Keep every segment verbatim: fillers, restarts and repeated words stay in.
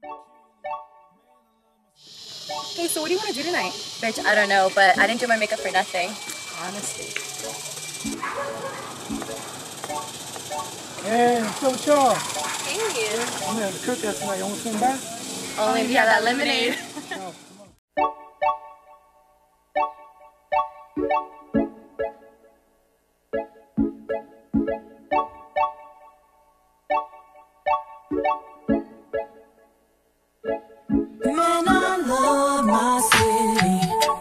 Hey, so what do you want to do tonight? Bitch, I don't know, but I didn't do my makeup for nothing. Honestly. Hey, what's up with y'all? Hey. I'm at the cookout tonight. You want to swing by? Only if you have that lemonade. No. Man, I love my city.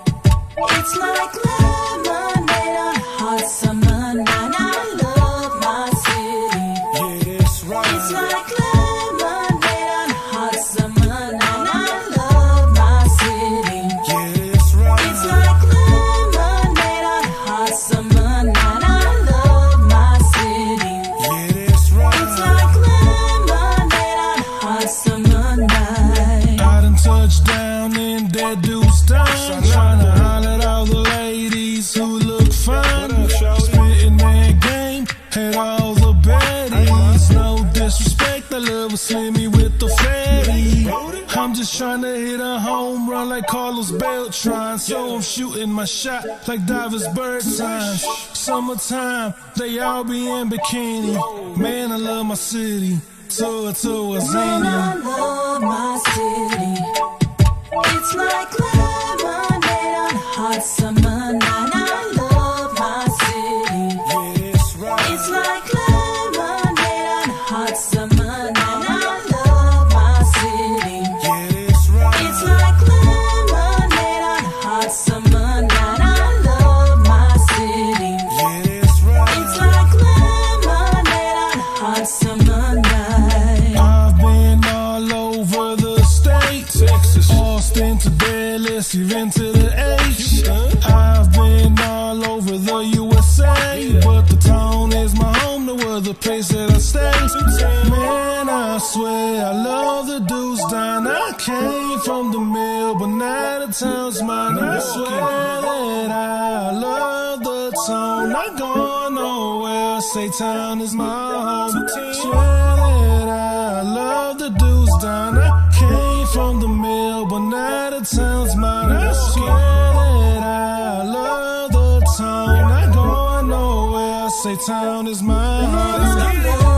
It's like lemonade on a hot summer night. I love my city. Yeah, that's right. It's like lemonade on a hot summer night. I love my city. Yeah, that's right. It's like lemonade on a hot summer night. I love my city. Yeah, that's right. It's like lemonade on a hot summer night. I done touched down in that dude's town, tryna holler at all the ladies who look fine. Spitting that game, had all the baddies. No disrespect, I love a slimmy with the fatty. I'm just tryna hit a home run like Carlos Beltran, so I'm shooting my shot like divers bird signs. Summertime, they all be in bikini. Man, I love my city. Tour to a Man, I zany. love my city. It's like lemonade on a hot summer night. I love my city. Yeah, that's right. It's like lemonade on a hot summer night. I love my city. Yeah, that's right. It's like lemonade on a hot summer night. I love my city. Yeah, that's right. It's like lemonade on a hot summer night. I've been all over the state, Texas, Austin to Dallas, even to the H. I've been all over the U S A, but the town is my home, no other place that I stay. Man, I swear I love the dudes down. I came from the mill, but now the town's mine. I swear that I love the town. Not going nowhere, say town is my home. Swear that I love the dudes down. I came from the mill, but now the town's mine. I swear that I love the town. Not going nowhere, say town is my home.